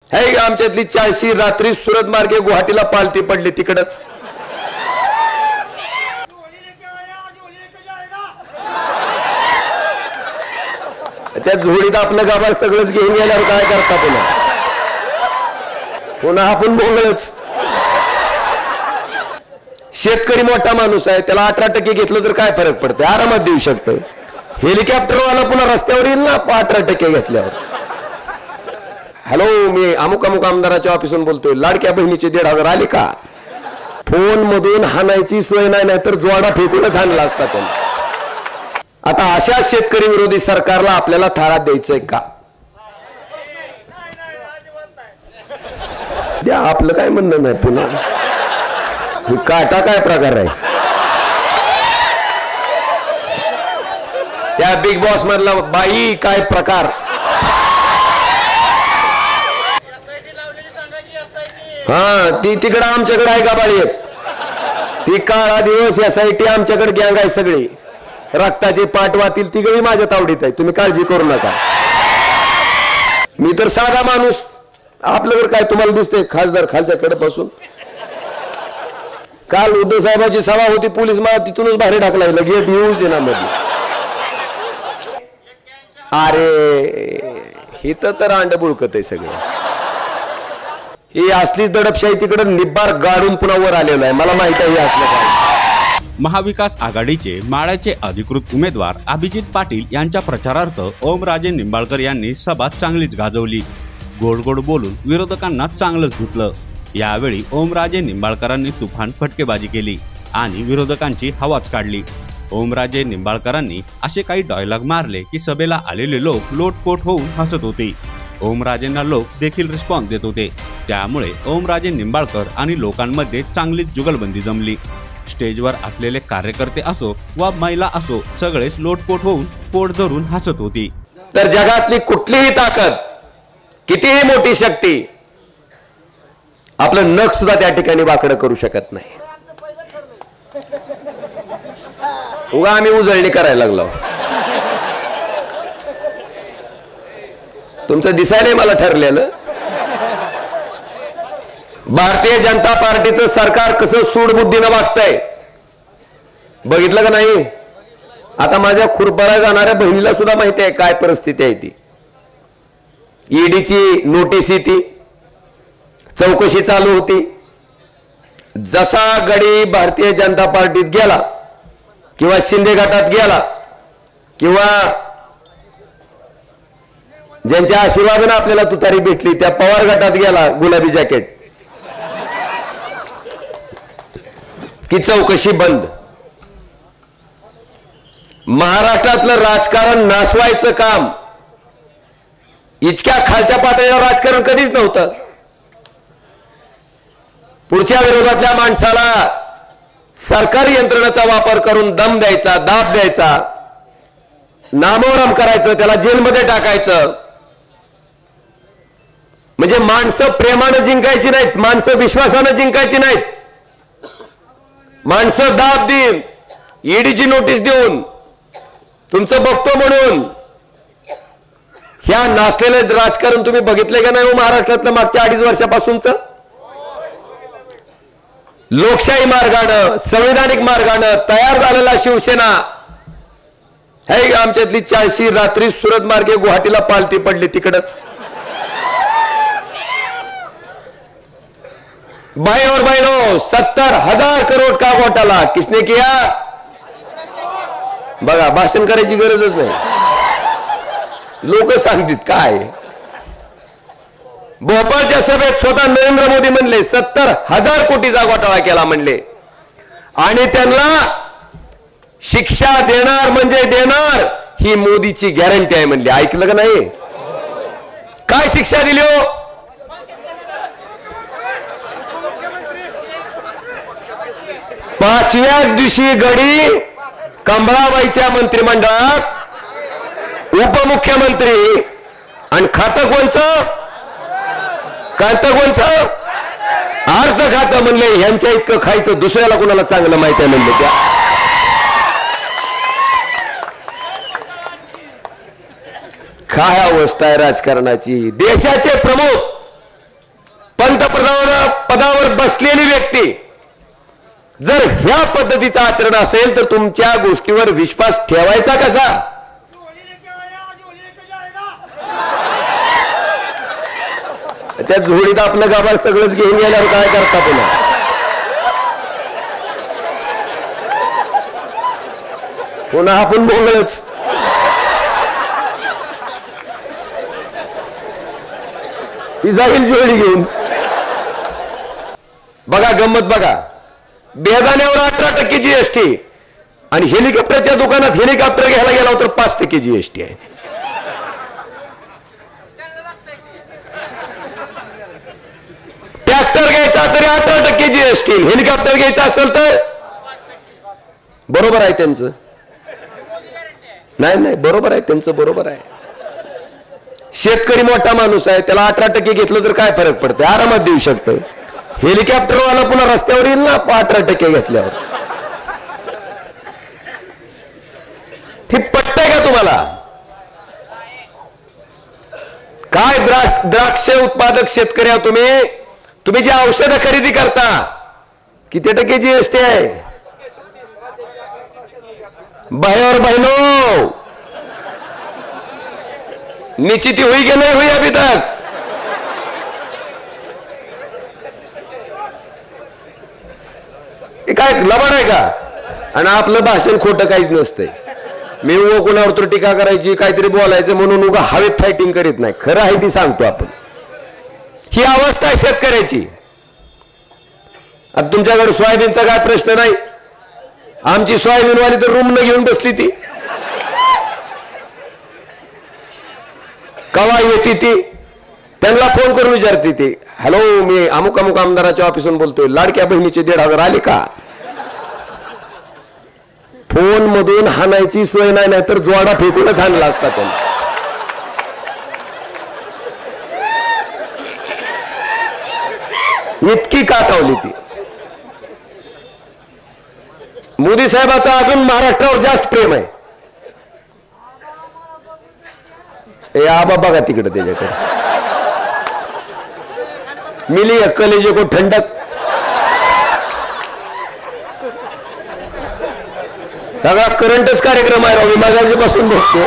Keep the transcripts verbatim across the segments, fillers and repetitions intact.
हे आमच्यातली चाळीशी रात्री सुरत मार्गे गुवाहाटीला पालती पडली तिकडच. त्या झोळीत आपलं गाभार सगळंच घेऊन गेल्यावर काय करता पुन्हा पुन्हा आपण बोंगळच. शेतकरी मोठा माणूस आहे, त्याला अठरा टक्के घेतलं तर काय फरक पडतोय, आरामात देऊ शकतोय. हेलिकॉप्टरवाला पुन्हा रस्त्यावर येईल ना अठरा टक्के घेतल्यावर. हॅलो, मी अमुक अमुक आमदाराच्या ऑफिसून बोलतोय, लाडक्या बहिणीचे दीड हजार आले का? फोन मधून हाणायची सोय नाही, नाही तर जोडा फेकूनच हाणला असता त्यांना. आता अशा शेतकरी विरोधी सरकारला आपल्याला थारा द्यायचंय का? द्या, आपलं काय म्हणणं नाही. पुन्हा काटा काय प्रकार आहे त्या बिग बॉस मधला? बाई काय प्रकार? हा, ती तिकडं आमच्याकडे आहे का बाळी? ती काळा दिवस एसआयटी आमच्याकडे गँग आहे सगळी. रक्ताचे पाठ वातील ती गळी माझ्या तावडीत आहे, तुम्ही काळजी करू नका. मी तर साधा माणूस, आपल्याकडे काय तुम्हाला दिसतंय खासदार खालच्याकडे बसून? काल उद्धव साहेबांची सभा होती, पोलीस मला तिथूनच बाहेर टाकला, गेट येऊच देणार मध्ये. अरे ही तर अंड बुळकत आहे सगळं. ही असली दडपशाही तिकडे निब्बार गाडून पुन्हा वर आलेलं आहे, मला माहित आहे हे असलं काय. महाविकास आघाडीचे माढ्याचे अधिकृत उमेदवार अभिजित पाटील यांच्या प्रचारार्थ ओमराजे निंबाळकर यांनी सभा चांगलीच गाजवली. गोड गोड बोलून विरोधकांना चांगलंच धुतलं. यावेळी ओमराजे निंबाळकरांनी तुफान फटकेबाजी केली आणि विरोधकांची हवाच काढली. ओमराजे निंबाळकरांनी असे काही डायलॉग मारले की सभेला आलेले लोक लोटपोट होऊन हसत होते. ओमराजेंना लोक देखील रिस्पॉन्स देत होते. त्यामुळे ओमराजे निंबाळकर आणि लोकांमध्ये चांगलीच जुगलबंदी जमली. स्टेजवर असलेले कार्यकर्ते असो वा महिला असो, सगळेच लोटपोट होऊन पोट धरून हसत होती. तर जगातली कुठलीही ताकद, कितीही मोठी शक्ती आपलं नख सुद्धा त्या ठिकाणी वाकडं करू शकत नाही. उगा आम्ही उजळणी करायला लागलो. तुमचं दिसायलंय मला ठरलेलं. भारतीय जनता पार्टीचं सरकार कसं सूडबुद्धीनं वागतंय बघितलं का नाही? आता माझ्या खुरपळा जाणाऱ्या बहिणीला सुद्धा माहिती आहे काय परिस्थिती आहे ती. ईडीची नोटीस येते, चौकशी चालू होती. जसा गडी भारतीय जनता पार्टीत गेला किंवा शिंदे गटात गेला किंवा ज्यांच्या आशीर्वादाने आपल्याला तुतारी भेटली त्या पवार गटात गेला, गुलाबी जॅकेट, की चौकशी बंद. महाराष्ट्रातलं राजकारण नासवायचं काम इतक्या खालच्या पातळीवर राजकारण कधीच नव्हतं. पुढच्या विरोधातल्या माणसाला सरकारी यंत्रणेचा वापर करून दम द्यायचा, दाब द्यायचा, नामोहरम करायचं, त्याला जेलमध्ये टाकायचं. म्हणजे माणसं प्रेमानं जिंकायची नाहीत, माणसं विश्वासानं जिंकायची नाहीत. माणसं दाब देऊन, ईडीची नोटीस देऊन, तुमचं बघतो म्हणून ह्या नासलेलं राजकारण तुम्ही बघितले का नाही? महाराष्ट्रातलं मागच्या अडीच वर्षापासूनच लोकशाही मार्गानं, संविधानिक मार्गानं तयार झालेला शिवसेना, हे आमच्यातली चाळीशी रात्री सुरत मार्गे गुवाहाटीला पालती पडली तिकडच. भाई और बहनों, सत्तर हजार करोड़ का घोटाला किसने किया? बघा, भाषण करायची गरजच नाही, लोक सांगतील काय. भोपाळच्या सभेत स्वतः नरेंद्र मोदी म्हणले सत्तर हजार कोटीचा घोटाळा केला म्हणले, आणि त्यांना शिक्षा देणार म्हणजे देणार ही मोदीची गॅरंटी आहे म्हणली. ऐकलं का नाही? काय शिक्षा दिली हो? पाचव्याच दिवशी गडी कंबळाबाईच्या मंत्रिमंडळात उपमुख्यमंत्री, आणि खातं कोणचं? खातं कोणचं? अर्थ खातं म्हणले. ह्यांच्या इतकं खायचं दुसऱ्याला कोणाला चांगलं माहिती आहे म्हणले. त्या काय अवस्था आहे राजकारणाची. देशाचे प्रमुख पदावर बसलेली व्यक्ती जर ह्या पद्धतीचं आचरण असेल तर तुमच्या गोष्टीवर विश्वास ठेवायचा कसा? त्या झोडीत आपलं गाभार सगळंच घेऊन गेल्यावर काय करता पुन्हा? पुन्हा आपण बोंगळच. ती जाईल जोडी घेऊन. बघा गंमत बघा, बेदाण्यावर अठरा टक्के जीएसटी आणि हेलिकॉप्टरच्या दुकानात हेलिकॉप्टर घ्यायला गेला तर पाच टक्के जीएसटी आहे. ट्रॅक्टर घ्यायचा तरी अठरा टक्के जीएसटी, हेलिकॉप्टर घ्यायचा असेल तर बरोबर आहे त्यांचं. नाही नाही बरोबर आहे त्यांचं, बरोबर आहे. शेतकरी मोठा माणूस आहे, त्याला अठरा टक्के घेतलं तर काय फरक पडतंय? आरामात देऊ शकतोय. हेलिकॉप्टरवाला पुन्हा रस्त्यावर येईल ना अठरा टक्के घेतल्यावर. हे पटतंय का तुम्हाला? काय द्राक्ष द्राक्ष उत्पादक शेतकरी आहात तुम्ही. तुम्ही जी औषधं खरेदी करता किती टक्के जीएसटी आहे? भाई और बहनों, निश्चित हुई कि नहीं हुई अभी तक? काय लबाड आहे का? आणि आपलं भाषण खोटं काहीच नसतंय. मी उगं कोणावर तर टीका करायची, काहीतरी बोलायचं म्हणून उगा हवेत फायटिंग करीत नाही. खरं आहे ती सांगतो आपण. ही अवस्था आहे शेतकऱ्याची. आता तुमच्याकडे सोयाबीनचा काय प्रश्न नाही. आमची सोयाबीनवाली तर रूम न घेऊन बसली. ती कवा येते ती त्यांना फोन करून विचारते ती, हॅलो मी अमुक अमुक आमदाराच्या ऑफिसून बोलतोय, लाडक्या बहिणीचे दीड हजार आले का? फोन मधून हाणायची सोय नाही, नाही तर जोडा फेकूनच हाणला असता त्यांना. इतकी काटावली ती. मोदी साहेबाचा अजून महाराष्ट्रावर जास्त प्रेम आहे. ए आबा बघा तिकडे त्याच्याकडे मिली कलेजे को ठंडक. सगळा करंटच कार्यक्रम आहे. रवी मागाजी पासून बघतो.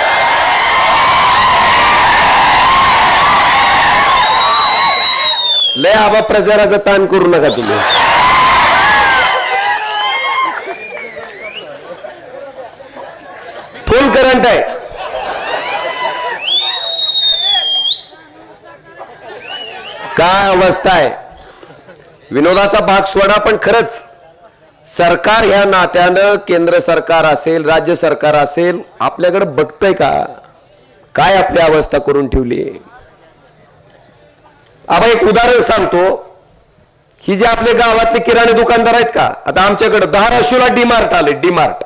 लय आबा प्रचाराचा ताण करू नका तुम्ही. फुल करंट आहे. काय अवस्था आहे. विनोदाचा भाग सोडा, पण खरंच सरकार ह्या नात्यानं केंद्र सरकार असेल राज्य सरकार असेल आपल्याकडे बघतंय का? काय आपली अवस्था करून ठेवली. आता एक उदाहरण सांगतो. ही जे आपले गावातले किराणे दुकानदार आहेत का, आता आमच्याकडे धाराशिवला डीमार्ट आले. डीमार्ट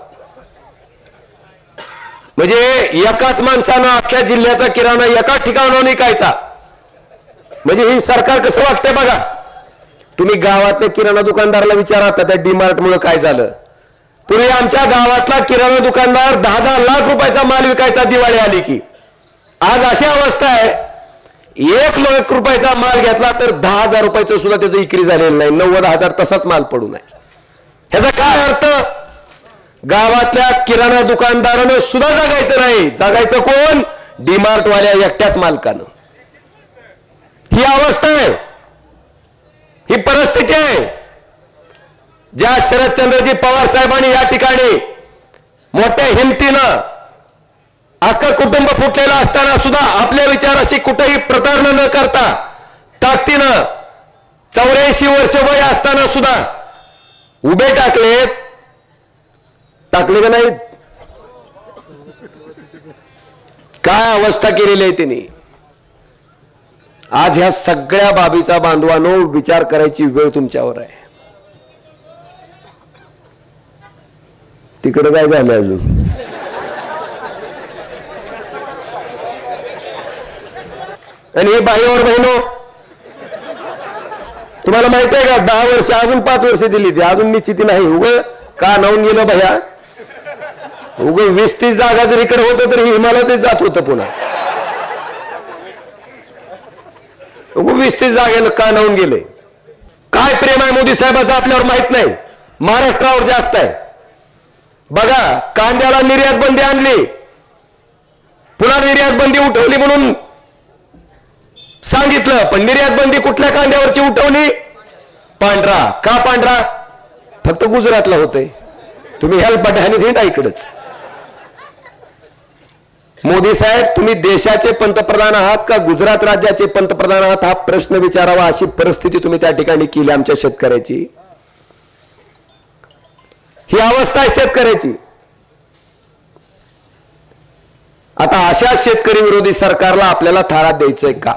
म्हणजे एकाच माणसानं अख्ख्या जिल्ह्याचा किराणा एका ठिकाणावर विकायचा. म्हणजे ही सरकार कसं वागतंय बघा. तुम्ही गावातल्या किराणा दुकानदाराला विचारा त्या डीमार्ट मुळे काय झालं. पूर्वी आमच्या गावातला किराणा दुकानदार दहा दहा लाख रुपयाचा माल विकायचा दिवाळी आली की. आज अशी अवस्था आहे, एक लाख रुपयाचा माल घेतला तर दहा हजार रुपयाचं सुद्धा त्याचं विक्री झालेलं नाही. नव्वद हजार तसाच माल पडू नये. ह्याचा काय अर्थ? गावातल्या किराणा दुकानदारानं सुद्धा जगायचं नाही. जगायचं कोण? डीमार्ट वाल्या एकट्याच मालकानं. ही अवस्था आहे, ही परिस्थिती आहे. ज्या शरदचंद्रजी पवार साहेबांनी या ठिकाणी मोठ्या हिमतीनं अख्खं कुटुंब फुटलेलं असताना सुद्धा आपल्या विचाराशी कुठेही प्रतारणा न करता ताकदीनं चौऱ्याऐंशी वर्ष वय असताना सुद्धा उभे टाकलेत. टाकले का नाहीत? काय अवस्था केलेली आहे त्यांनी. आज ह्या सगळ्या बाबीचा बांधवानो विचार करायची वेळ तुमच्यावर आहे. तिकडे काय झालं अजून? आणि हे बाईवर बहिणो, तुम्हाला माहिती आहे का, दहा वर्ष अजून पाच वर्ष दिली ती अजून निश्चिती नाही. उग का नावून गेलं भया. उग वीस तीस जागा जर इकडे होतं तर हिमालयात जात होतं पुन्हा. उग वीस तीस जागेनं का नावून गेले. काय प्रेम आहे मोदी साहेबांचं आपल्यावर माहित नाही, महाराष्ट्रावर जास्त आहे. बघा, कांद्याला निर्यात बंदी आणली, पुन्हा निर्यात बंदी उठवली म्हणून सांगितलं, पण निर्यात बंदी कुठल्या कांद्यावरची उठवली? पांढरा. का पांढरा? फक्त गुजरातला होतंय. तुम्ही हेल्पट आणि हिंडा इकडच. मोदी साहेब, तुम्ही देशाचे पंतप्रधान आहात का गुजरात राज्याचे पंतप्रधान आहात हा प्रश्न विचारावा, अशी परिस्थिती तुम्ही त्या ठिकाणी केली आमच्या शेतकऱ्याची. ही अवस्था आहे शेतकऱ्याची. आता अशा शेतकरी विरोधी सरकारला आपल्याला थारा द्यायचंय का?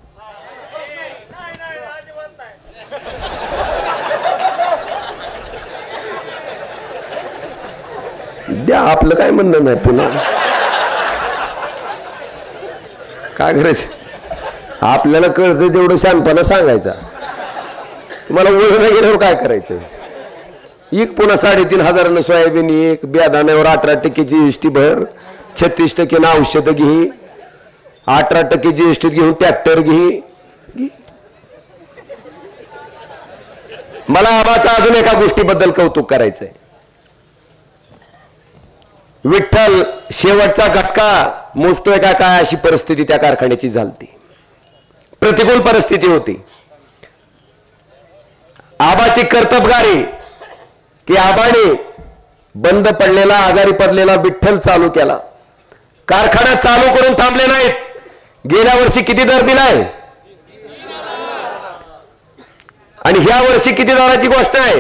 द्या, आपलं काय म्हणणं नाही. पुन्हा काय करायचं? आपल्याला कळतं तेवढं शानपणा सांगायचा. तुम्हाला ओळख गेल्यावर काय करायचं? एक पुन्हा साडेतीन हजारानं सोयाबीन, एक बियादाण्यावर अठरा टक्के जीएसटी भर, छत्तीस टक्के ना औषध घे, अठरा टक्के जीएसटी घेऊन ट्रॅक्टर घे. मला आबाचा अजून एका गोष्टीबद्दल कौतुक करायचंय. विठ्ठल शेवटचा घटका मोजतोय का काय, अशी परिस्थिती त्या कारखान्याची झालती. प्रतिकूल परिस्थिती होती. आबाची कर्तबगारी की आबाने बंद पडलेला, आजारी पडलेला विठ्ठल चालू केला. कारखाना चालू करून थांबले नाहीत. गेल्या वर्षी किती दर दिलाय आणि ह्या वर्षी किती दराची गोष्ट आहे?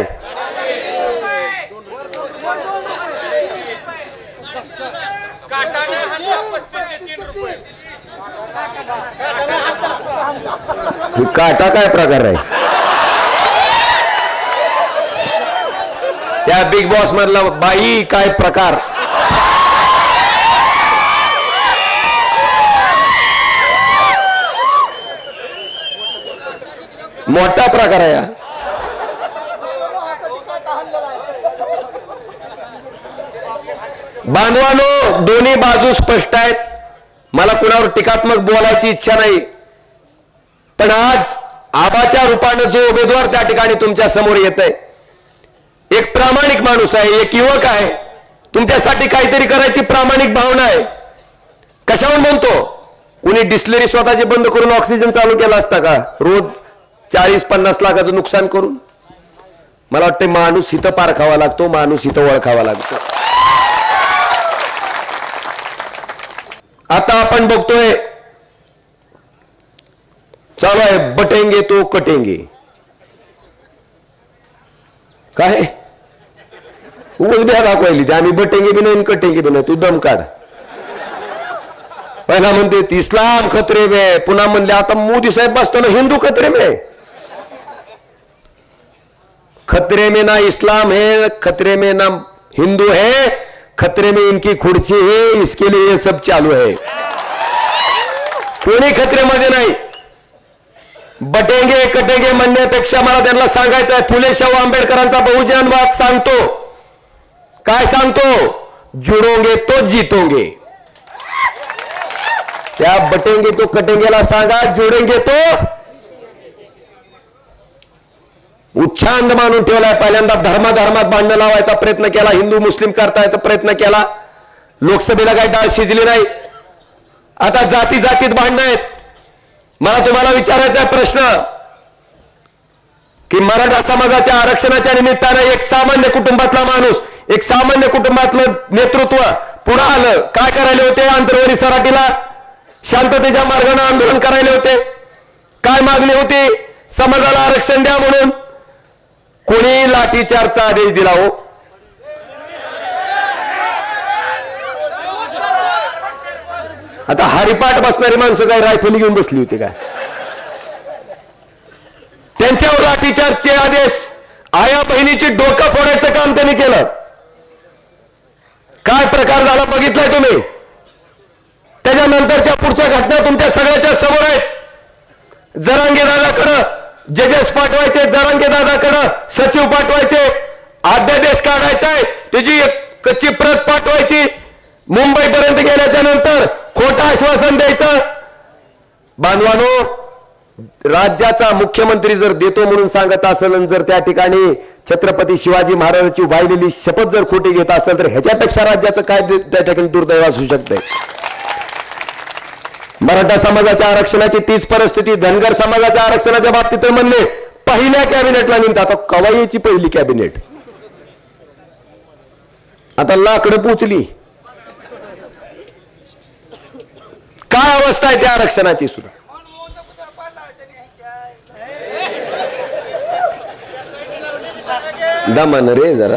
काटा काय प्रकार आहे? त्या बिग बॉस मधला बाई काय प्रकार? मोठा प्रकार आहे. बांधवानो, दोन्ही बाजू स्पष्ट आहेत. मला कुणावर टीकात्मक बोलायची इच्छा नाही, पण आज आबाच्या रूपानं जो उमेदवार त्या ठिकाणी तुमच्या समोर येत आहे, एक प्रामाणिक माणूस आहे, एक युवक आहे. तुमच्यासाठी काहीतरी करायची प्रामाणिक भावना आहे. कशावर म्हणतो? कुणी डिस्टिलरी स्वतःची बंद करून ऑक्सिजन चालू केला असता का रोज चाळीस पन्नास लाखाचं नुकसान करून? मला वाटतं माणूस हिथं पारखावा लागतो, माणूस हिथं ओळखावा लागतो. आता आपण बघतोय चालू आहे बटेंगे तो कटेंगे. काय उगाच द्या दाखवायली, आम्ही बटेंगे बी नाही कटेंगे बी नाही. तू दम काढ. पहिला म्हणते इस्लाम खतरे में, पुन्हा म्हणले आता मोदी साहेब बसताना हिंदू खतरे में. खतरे में ना इस्लाम है, खतरे में ना हिंदू है, खतरे में इनकी खुर्ची है. इसके लिए ये सब चालू है. कोणी खतरेमध्ये नाही. बटेंगे कटेंगे म्हणण्यापेक्षा मला त्यांना सांगायचं आहे, फुले शाहू आंबेडकरांचा बहुजनवाद सांगतो. काय सांगतो? जुडोंगे तो जीतोंगे. त्या बटेंगे तो कटेंगेला सांगा जुडेंगे तो. उच्छांद मानून ठेवलाय. पहिल्यांदा धर्माधर्मात भांडण लावायचा प्रयत्न केला, हिंदू मुस्लिम करतायचा प्रयत्न केला. लोकसभेला काही डाळ शिजली नाही. आता जाती जातीत भांडण आहेत. मला तुम्हाला विचारायचा आहे प्रश्न की मराठा समाजाच्या आरक्षणाच्या निमित्तानं एक सामान्य कुटुंबातला माणूस, एक सामान्य कुटुंबातलं नेतृत्व पुढे आलं. काय करायले होते? आंतरवरी सराटीला शांततेच्या मार्गाने आंदोलन करायले होते. काय मागणी होती? समाजाला आरक्षण द्या म्हणून. कोणी लाठीचार्जचा आदेश दिला हो? आता हरिपाठ बसणारी माणसं काय रायफली घेऊन बसली होती काय? त्यांच्यावर लाठीचार्जचे आदेश, आया बहिणीची डोकं फोडायचं काम त्यांनी केलं. काय प्रकार झाला बघितलाय तुम्ही. त्याच्यानंतरच्या पुढच्या घटना तुमच्या सगळ्याच्या समोर आहेत. जरांगे दादाकडं जजेस पाठवायचे, जरांगे दादाकडं सचिव पाठवायचे, अध्यादेश काढायचाय, त्याची एक कच्ची प्रत पाठवायची. मुंबईपर्यंत गेल्याच्या नंतर खोटं आश्वासन द्यायचं. बांधवानो, राज्याचा मुख्यमंत्री जर देतो म्हणून सांगत असेल आणि जर त्या ठिकाणी छत्रपती शिवाजी महाराजांची वाहिलेली शपथ जर खोटी घेत असेल तर ह्याच्यापेक्षा राज्याचं काय त्या ठिकाणी दुर्दैव असू शकते. मराठा समाजाच्या आरक्षणाची तीच परिस्थिती. धनगर समाजाच्या आरक्षणाच्या बाबतीत तर म्हणले पहिल्या कॅबिनेटला निघतात. आता कवायची पहिली कॅबिनेट आता लाकडं पोचली. काय अवस्था आहे त्या आरक्षणाची सुद्धा. दमान रे जरा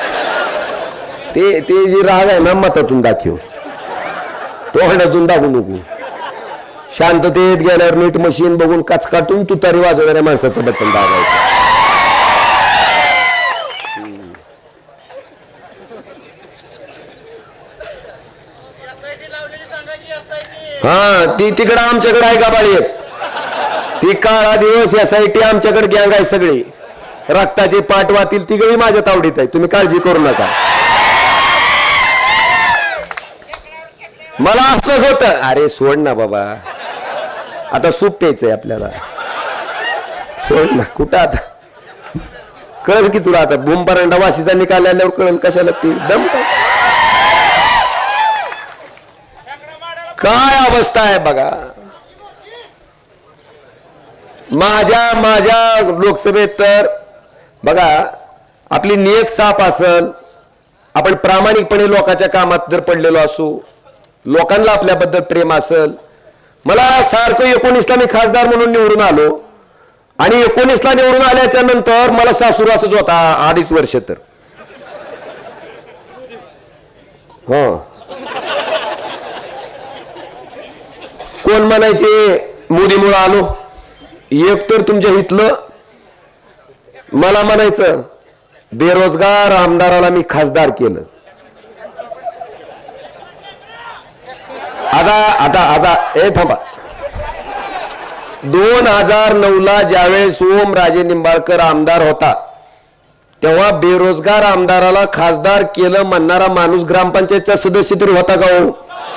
ते ते जी राग आहे ना मतातून दाखव, तोंडातून दाखवू नको. शांततेत गेल्यावर नीट मशीन बघून काचकाटून तुतारी वाजवणाऱ्या माणसाचं बटन दाबायचं. हा ती तिकडं आमच्याकडे आहे का बाळी. ती काळा दिवस एस आय टी आमच्याकडे गँग आहे सगळी. रक्ताची पाठ वातील तिघही माझ्या तावडीत आहे. तुम्ही काळजी करू नका. मला असलंच होत. अरे सोड ना बाबा, आता सूप प्यायचंय आपल्याला. सोड ना कुठं आता कळल की तुला. आता बुंबारंडा वाशीचा निकाल आल्यावर कळल कशाला ती दम. काय अवस्था आहे बघा. माझ्या माझ्या लोकसभेत तर बघा आपली नियत साफ असल, आपण प्रामाणिकपणे लोकांच्या कामात जर पडलेलो असू, लोकांना आपल्याबद्दल प्रेम असल. मला सारखं एकोणीसला मी खासदार म्हणून निवडून आलो आणि एकोणीसला निवडून आल्याच्या नंतर मला सासूरवासच होता अडीच वर्ष. तर हो कोण म्हणायचे मोदीमुळे आलो. एक तर तुमच्या इथलं मला म्हणायचं बेरोजगार आमदाराला मी खासदार केलं. आता आता आता ए थांबा. दोन हजार नऊ ला ज्यावेळेस ओम राजे निंबाळकर आमदार होता तेव्हा बेरोजगार आमदाराला खासदार केलं म्हणणारा माणूस ग्रामपंचायतचा सदस्य तरी होता का हो.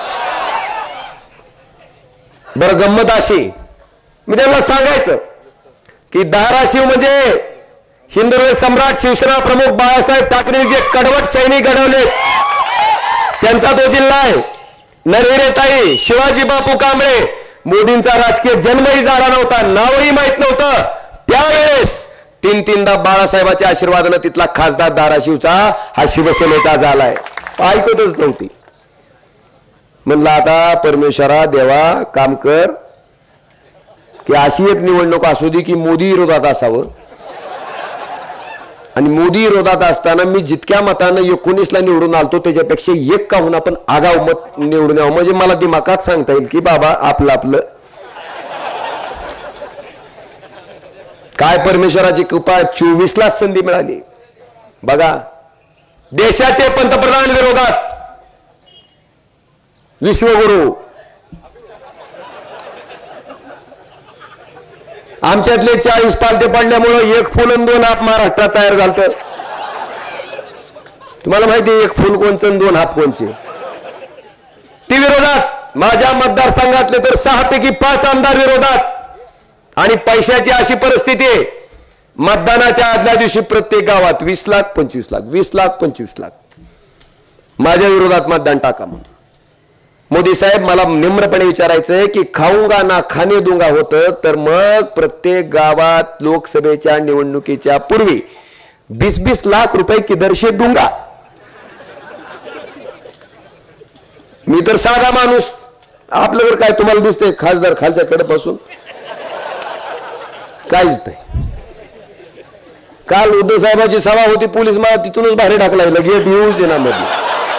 बरं गंमत अशी, मी त्यांना सांगायचं की धाराशिव म्हणजे हिंदुराव सम्राट शिवसेना प्रमुख बाळासाहेब ठाकरे जे कडवट सैनिक घडवले त्यांचा तो जिल्हा आहे. नरहिरेताई, शिवाजी बापू कांबळे, मोदींचा राजकीय जन्मही झाला नव्हता, नावही माहित नव्हतं. त्यावेळेस तीन तीनदा बाळासाहेबांच्या आशीर्वादाने तिथला खासदार धाराशिवचा हा शिवसेनेचा झालाय. ऐकतच नव्हती. म्हणलं आता परमेश्वरा देवा काम कर की अशी एक निवडणूक असू दे की मोदी विरोधात असावं. आणि मोदी विरोधात असताना मी जितक्या मतानं एकोणीसला निवडून आलतो त्याच्यापेक्षा एक का होऊन आपण आगाव मत निवडून यावं. म्हणजे मला दिमागात सांगता येईल की बाबा आपलं आपलं काय परमेश्वराची कृपा. चोवीस ला संधी मिळाली बघा. देशाचे पंतप्रधान विरोधात विश्वगुरु आमच्यातले चाळीस पालते पडल्यामुळं एक फुल आणि दोन हात महाराष्ट्रात तयार झालं. तुम्हाला माहिती आहे एक फुल कोणचं दोन हात कोणचे. ती विरोधात माझ्या मतदारसंघातले तर सहा पैकी पाच आमदार विरोधात. आणि पैशाची अशी परिस्थिती आहे मतदानाच्या आदल्या दिवशी प्रत्येक गावात वीस लाख पंचवीस लाख वीस लाख पंचवीस लाख माझ्या विरोधात मतदान टाका म्हणून. मोदी साहेब मला निम्रपणे विचारायचंय की खाऊंगा ना खाणे दूंगा होतं तर मग प्रत्येक गावात लोकसभेच्या निवडणुकीच्या पूर्वी बीस बीस लाख रुपये किधर से दूंगा. मी तर साधा माणूस. आपल्याकडे काय तुम्हाला दिसतंय खासदार खालच्या कडे पासून काहीच नाही. काल उद्धव साहेबांची सभा होती, पोलीस मला तिथूनच बाहेर टाकला. गेट येऊच देणार मध्ये.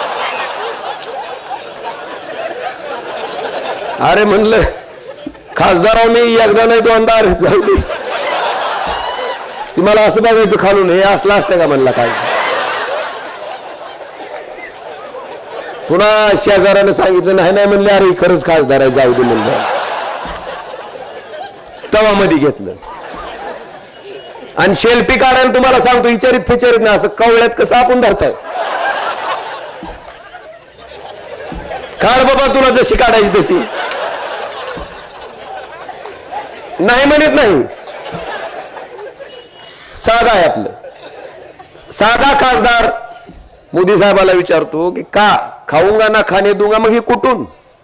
अरे म्हणलं खासदार मी एकदा नाही दोनदा जाऊ दे. ती मला असं बघायचं खालून हे असलं असतं का म्हणला. काय पुन्हा शेजाराने सांगितलं नाही नाही म्हणले अरे खरंच खासदार आहे जाऊ दे म्हणलं. तवामध्ये घेतलं आणि शेल्फी काढायला तुम्हाला सांगतो विचारित फिचारित नाही असं कवळ्यात कसं आपण धरताय. काढ बाबा तुला जशी काढायची तशी. नाही म्हणत नाही, साधा आहे आपलं. साधा खासदार मोदी साहेबाला विचारतो की का खाऊंगा ना खाणे दूंगा, मग ही कुठून?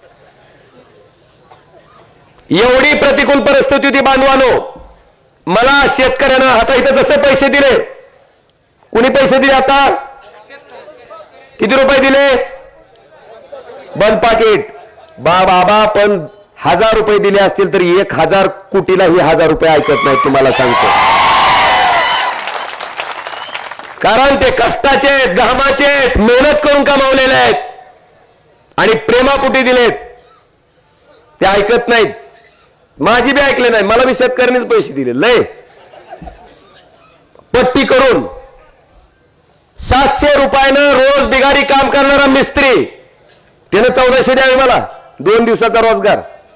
एवढी प्रतिकूल परिस्थिती होती बांधवानो. मला शेतकऱ्यांना आता इथं जसे पैसे दिले, कुणी पैसे दिले? आता किती रुपये दिले? बंद पाकिट. बा बाबा पण हजार रुपये दिले असतील तरी एक हजार कोटीला ही हजार रुपये ऐकत नाही, तुम्हाला सांगतो. कारण ते कष्टाचे, घामाचे, मेहनत करून कमावलेले आहेत आणि प्रेमापुटी दिलेत, ते ऐकत नाहीत. माझी बी ऐकले नाही, मला बी शेतकऱ्यांनीच पैसे दिले. लय पट्टी करून सातशे रुपयानं रोज बिगारी काम करणारा मिस्त्री, त्यानं चौदाशे द्यावे मला, दोन दिवसाचा रोजगार.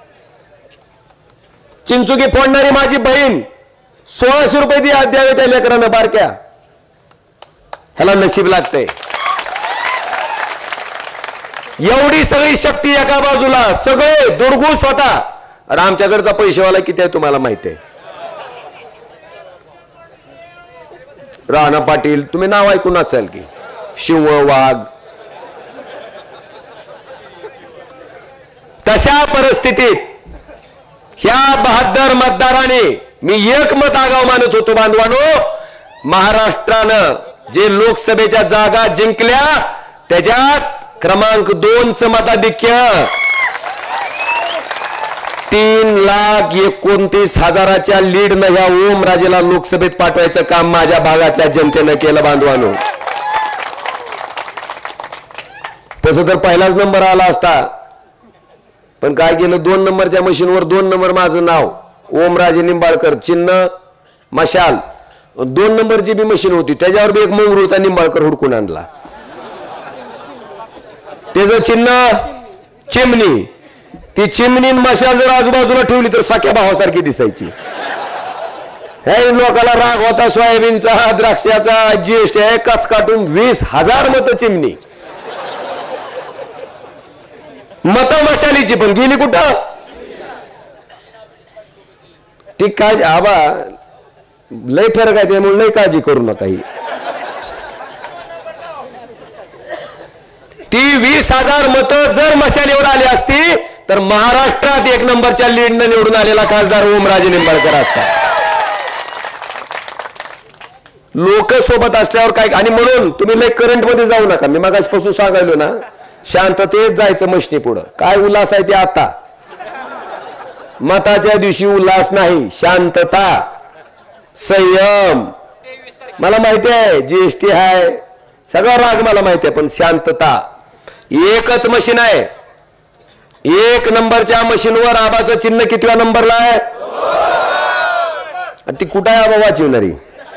चिंचुकी फोडणारी माझी बहीण सोळाशे रुपये द्यावे त्या लेकरांना बारक्या. ह्याला नशीब लागतंय. एवढी सगळी शक्ती एका बाजूला, सगळे दुर्गुस होता. आणि आमच्याकडचा पैसेवाला किती आहे तुम्हाला माहिती आहे. राणा पाटील, तुम्ही नाव ऐकून असाल की, शिव वाघ. तशा परिस्थितीत ह्या बहादर मतदाराने, मी एक मत आगाव मानत होतो बांधवानो, महाराष्ट्रानं जे लोकसभेच्या जागा जिंकल्या त्याच्यात क्रमांक दोनच मताधिक्य, तीन लाख एकोणतीस हजाराच्या लीडनं या ओमराजेला लोकसभेत पाठवायचं काम माझ्या भागातल्या जनतेनं केलं बांधवानो. तसं तर पहिलाच नंबर आला असता, पण काय केलं, दोन नंबरच्या मशीनवर दोन नंबर माझं नाव ओमराजे निंबाळकर, चिन्ह मशाल. दोन नंबरची बी मशीन होती, त्याच्यावर बी एक मंगरूचा निंबाळकर हुडकून आणला, त्याचं चिन्ह चिमणी. ती चिमणी मशाल जर आजूबाजूला ठेवली तर सख्या भावासारखी दिसायची. हे लोकाला राग होता सोयाबीनचा, द्राक्षाचा, जीएसटी आहे, कच काटून वीस हजार मत चिमणी. मत मशालीची पण गेली कुठं? ती काय आबा लय फरक आहे, त्यामुळे लय काळजी करू नका. ही ती वीस हजार मत जर मशालीवर आली असती तर महाराष्ट्रात एक नंबरच्या लीडनं निवडून आलेला खासदार ओमराजे निंबाळकर असतात. लोक सोबत असल्यावर काय. आणि म्हणून तुम्ही लय करंट मध्ये जाऊ नका. मी मागासपासून सांगायलो ना, शांततेत जायचं मशनी पुढं. काय उल्हास आहे ते आता, मताच्या दिवशी उल्हास नाही, शांतता, संयम. मला माहिती आहे जीएसटी आहे, सगळा राग मला माहिती आहे, पण शांतता. एकच मशीन आहे, एक नंबरच्या मशीनवर आबाचं चिन्ह कितव्या नंबरला आहे? ती कुठं आहे आबा वाचवणारी?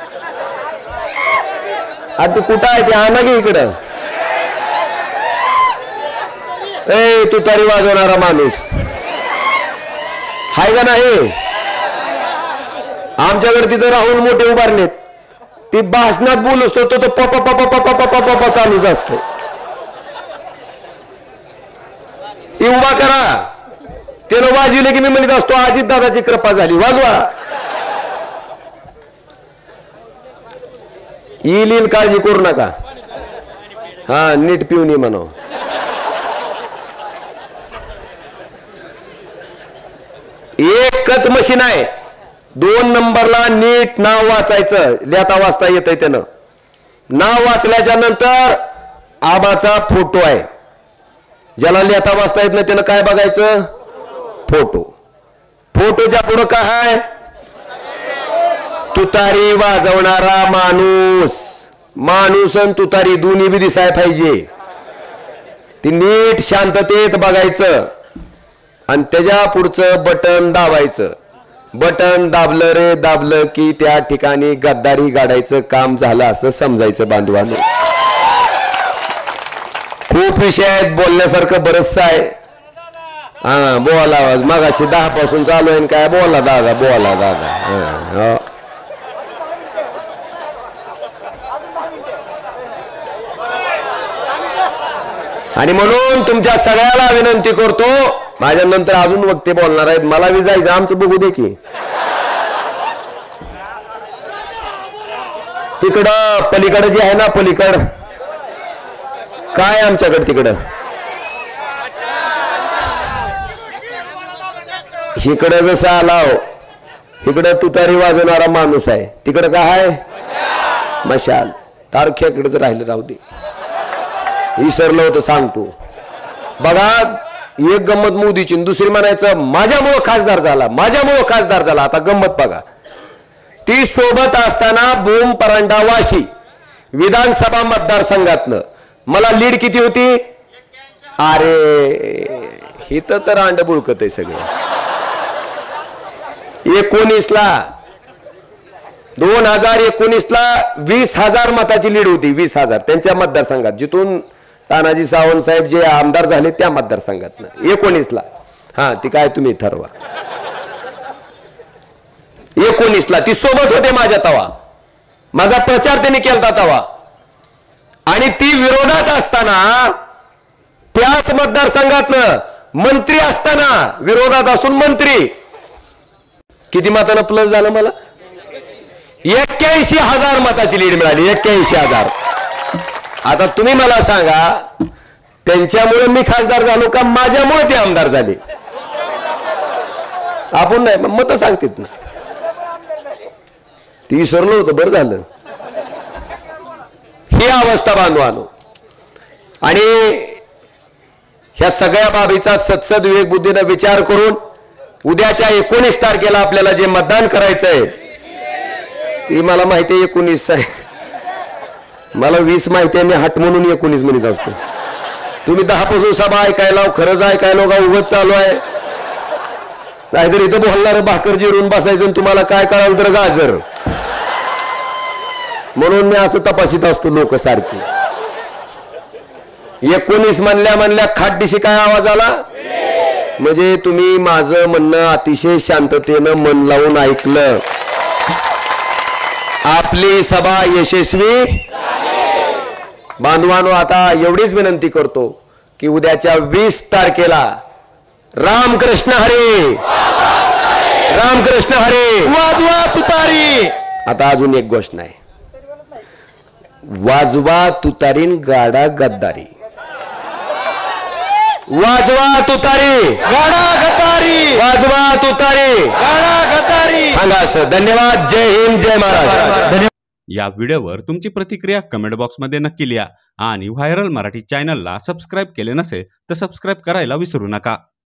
आता ती कुठं आहे? ती आणा की इकडं. ए तुतारी वाजवणारा माणूस हाय का नाही? आमच्याकडे तिथं राहुल मोठे उभारलेत, ती भाषणात बोल असतो तो तो पप पप पप पप पप चालूच असतो. ती उभा करा, त्यानं वाजवले की मी म्हणत असतो अजित दादाची कृपा झाली, वाजवा. येईल येईल, काळजी करू नका. हा नीट पिऊन ये म्हणो. एकच मशीन आहे, दोन नंबरला नीट नाव वाचायचं, लिहिता वाचता येतंय त्यानं. नाव वाचल्याच्या नंतर आबाचा फोटो आहे. ज्याला लिहिता वाचता येत नाही त्यानं काय बघायचं? फोटो. फोटोच्या पुढं काय आहे? तुतारी वाजवणारा माणूस. माणूस आणि तुतारी दोन्ही बी दिसाय पाहिजे. ती नीट शांततेत बघायचं आणि त्याच्या पुढचं बटन दाबायचं. बटन दाबलं रे दाबलं की त्या ठिकाणी गद्दारी गाडायचं काम झालं असं समजायचं बांधवांनो. खूप विषय आहेत, बोलण्यासारखं बरंच आहे. हा बोला, मगाशी दहा पासून चालू आहे काय? बोला दादा, बोला दादा. आणि म्हणून तुमच्या सगळ्याला विनंती करतो, माझ्या नंतर अजून वक्ते बोलणार आहेत, मला बी जायचं, आमचं बघू दे की. तिकडं पलीकडं जे आहे ना, पलीकड काय आमच्याकडे तिकडं इकडं जसं आलाव इकडं तुतारी वाजवणारा माणूस आहे, तिकडं काय आहे मशाल. तारखेकडेच राहिलं, राहू दे, विसरलं होतं सांगतो. बघा एक गंमत मोदीची, दुसरी म्हणायचं माझ्यामुळं खासदार झाला, माझ्यामुळं खासदार झाला. आता गंमत बघा, ती सोबत असताना भूम परांडा वाशी विधानसभा मतदारसंघातनं मला लीड किती होती? अरे हिथं तर अंड बुळकत आहे सगळं. एकोणीस ला दोन हजार एकोणीस ला वीस हजार मताची लीड होती, वीस हजार त्यांच्या मतदारसंघात, जिथून तानाजी सावंत साहेब जे आमदार झाले त्या मतदारसंघात एकोणीस ला. हा ती काय तुम्ही ठरवा. एकोणीस ला ती सोबत होते माझ्या तवा, माझा प्रचार त्यांनी केला तवा, आणि ती विरोधात असताना त्याच मतदारसंघातनं मंत्री असताना विरोधात असून मंत्री किती मतानं प्लस झालं मला? एक्क्याऐंशी हजार मताची लीड मिळाली, एक्क्याऐंशी हजार. आता तुम्ही मला सांगा त्यांच्यामुळे मी खासदार झालो का माझ्यामुळे ते आमदार झाले? आपण नाही मत सांगतेत ना, ती विसरलो होतं, बरं झालं. ही अवस्था बांधवानो, आणि ह्या सगळ्या बाबीचा सत्सद विवेक बुद्धीने विचार करून उद्याच्या एकोणीस तारखेला आपल्याला जे मतदान करायचंय, ती मला माहिती आहे एकोणीस आहे, मला वीस माहिती आहे, मी हट म्हणून एकोणीस म्हणत असतो. तुम्ही दहा पासून सभा ऐकायला, खरंच ऐकायला का उगत चालू आहे? नाहीतर इथं बोलणार भाकर जिरून बसायचं आणि तुम्हाला काय कळाल तर गाजर. म्हणून मी असं तपासित असतो लोक सारखी. एकोणीस म्हणल्या म्हणल्या खाटदिशी काय आवाज आला? म्हणजे तुम्ही माझं म्हणणं अतिशय शांततेनं मन लावून ऐकलं. आपली सभा यशस्वी बांधवांनो, आता एवढीच विनंती करतो की उद्याच्या वीस तारखेला रामकृष्ण हरी, रामकृष्ण हरी, वाजवा तुतारी. आता अजून एक गोष्ट नाही, वाजवा तुतारीन गाडा गद्दारी, वाजवा तुतारी गाडा गद्दारी, वाजवा तुतारी गाडा गद्दारी. सांगा असं. धन्यवाद. जय हिंद, जय महाराज. या व्हिडिओवर तुमची प्रतिक्रिया कमेंट बॉक्समध्ये नक्की लिहा आणि व्हायरल मराठी चॅनलला सबस्क्राईब केले नसेल तर सबस्क्राईब करायला विसरू नका.